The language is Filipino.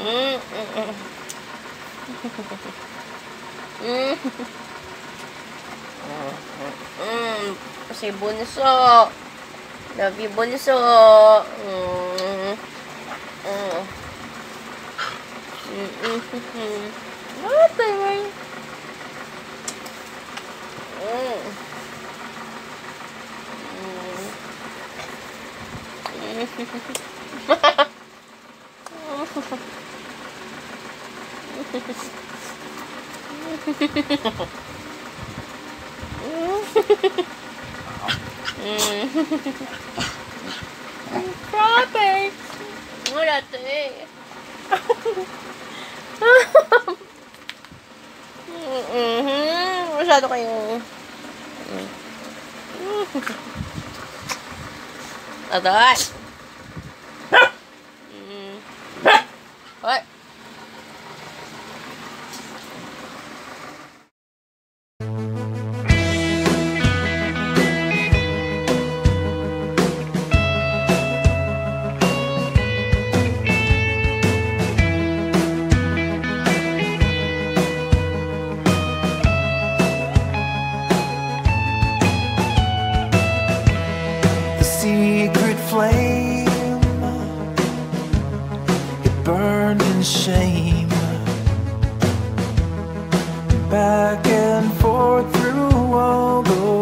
Si Bunso. Love you, Bunso. Ate, may. Grabe. Wala to eh. Masyado kayong Aday. Hoy. Secret flame, it burned in shame, back and forth through all the